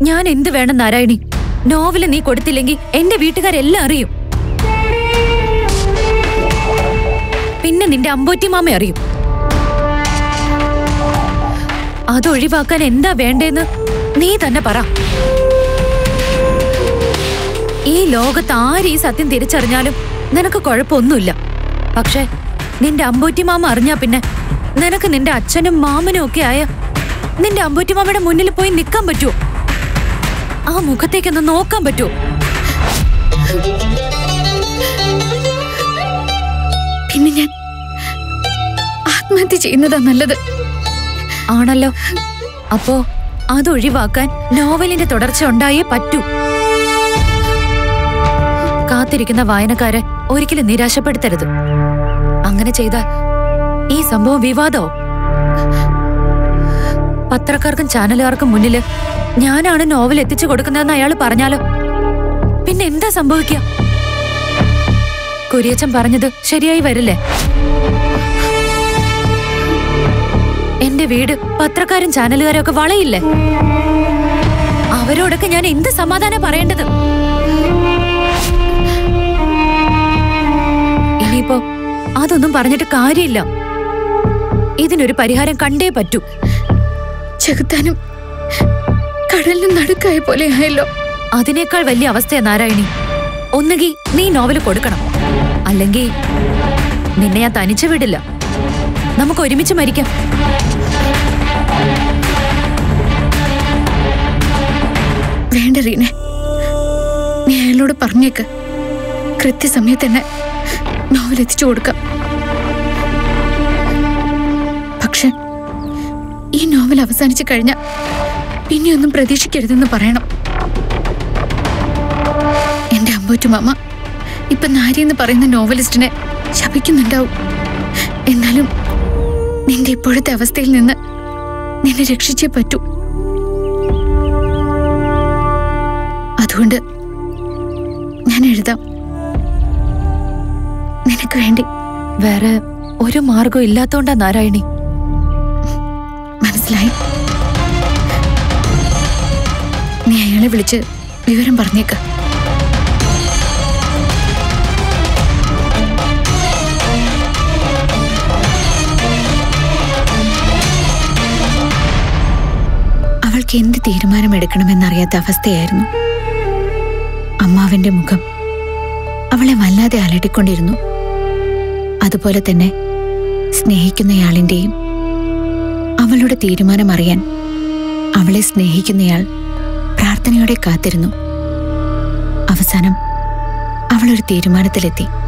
ഞാൻ എന്ത് വേണം നാരായണി? നോവല് നീ കൊടുത്തില്ലെങ്കിൽ എന്റെ വീട്ടുകാരെല്ലാം അറിയും. പിന്നെ നിന്റെ അമ്പോറ്റി മാമ അറിയും. അതൊഴിവാക്കാൻ എന്താ വേണ്ടേന്ന് നീ തന്നെ പറ. ഈ ലോകത്ത് ആര് ഈ സത്യം തിരിച്ചറിഞ്ഞാലും നിനക്ക് കുഴപ്പമൊന്നുമില്ല. പക്ഷെ നിന്റെ അമ്പോറ്റി മാമ അറിഞ്ഞാ പിന്നെ നിനക്ക് നിന്റെ അച്ഛനും മാമനും ഒക്കെ ആയ നിന്റെ അമ്പോറ്റി മാമയുടെ മുന്നിൽ പോയി നിൽക്കാൻ പറ്റുമോ? ആ മുഖത്തേക്കൊന്ന് നോക്കാൻ പറ്റുമോ? പിന്നെ ഞാൻ ആത്മഹത്യ ചെയ്യുന്നതാ നല്ലത്. ആണല്ലോ. അപ്പോ അതൊഴിവാക്കാൻ നോവലിന്റെ തുടർച്ച ഉണ്ടായേ പറ്റൂ. കാത്തിരിക്കുന്ന വായനക്കാരെ ഒരിക്കലും നിരാശപ്പെടുത്തരുത്. അങ്ങനെ ചെയ്താൽ ഈ സംഭവം വിവാദമോ? പത്രക്കാർക്കും ചാനലുകാർക്കും മുന്നില് ഞാനാണ് നോവൽ എത്തിച്ചു കൊടുക്കുന്നതെന്ന് അയാൾ പറഞ്ഞാലോ? പിന്നെ എന്താ സംഭവിക്കുക? കുര്യച്ചൻ പറഞ്ഞത് ശരിയായി വരില്ലേ? എന്റെ വീട് പത്രക്കാരും ചാനലുകാരും ഒക്കെ വളയില്ലേ? അവരോടൊക്കെ ഞാൻ എന്ത് സമാധാനം പറയേണ്ടത്? ഇനിയിപ്പോ അതൊന്നും പറഞ്ഞിട്ട് കാര്യമില്ല. ഇതിനൊരു പരിഹാരം കണ്ടേ പറ്റൂ. ചെകുത്താനും കടലിനും നടുക്കായ പോലെ ആയല്ലോ. അതിനേക്കാൾ വലിയ അവസ്ഥയാ നാരായണി. ഒന്നുകിൽ നീ നോവല് കൊടുക്കണം, അല്ലെങ്കിൽ നിന്നെ ഞാൻ തനിച്ചു വിടില്ല. നമുക്ക് ഒരുമിച്ച് മരിക്കാം. വേണ്ട റീനെ, നീ അയാളോട് പറഞ്ഞേക്ക്. കൃത്യസമയത്ത് തന്നെ നോവൽ എത്തിച്ചു കൊടുക്കാം. പക്ഷെ ഈ നോവൽ അവസാനിച്ചു കഴിഞ്ഞാൽ പിന്നെയൊന്നും പ്രതീക്ഷിക്കരുതെന്ന് പറയണം. എന്റെ അമ്പോറ്റു മാമ ഇപ്പൊ നാരി എന്ന് പറയുന്ന നോവലിസ്റ്റിനെ ശപിക്കുന്നുണ്ടാവും. എന്നാലും നിന്റെ ഇപ്പോഴത്തെ അവസ്ഥയിൽ നിന്ന് നിന്നെ രക്ഷിച്ചേ പറ്റൂ. അതുകൊണ്ട് ഞാൻ എഴുതാം, നിനക്ക് വേണ്ടി. വേറെ ഒരു മാർഗം ഇല്ലാത്തോണ്ടാ നാരായണി. മനസ്സിലായി. നീ അയാളെ വിളിച്ച് വിവരം പറഞ്ഞേക്ക്. അവൾക്ക് എന്ത് തീരുമാനമെടുക്കണമെന്നറിയാത്ത അവസ്ഥയായിരുന്നു. അമ്മാവന്റെ മുഖം അവളെ വല്ലാതെ അലട്ടിക്കൊണ്ടിരുന്നു. അതുപോലെ തന്നെ സ്നേഹിക്കുന്നയാളിന്റെയും. അവളുടെ തീരുമാനം അറിയാൻ അവളെ സ്നേഹിക്കുന്നയാൾ പ്രാർത്ഥനയോടെ കാത്തിരുന്നു. അവസാനം അവളൊരു തീരുമാനത്തിലെത്തി.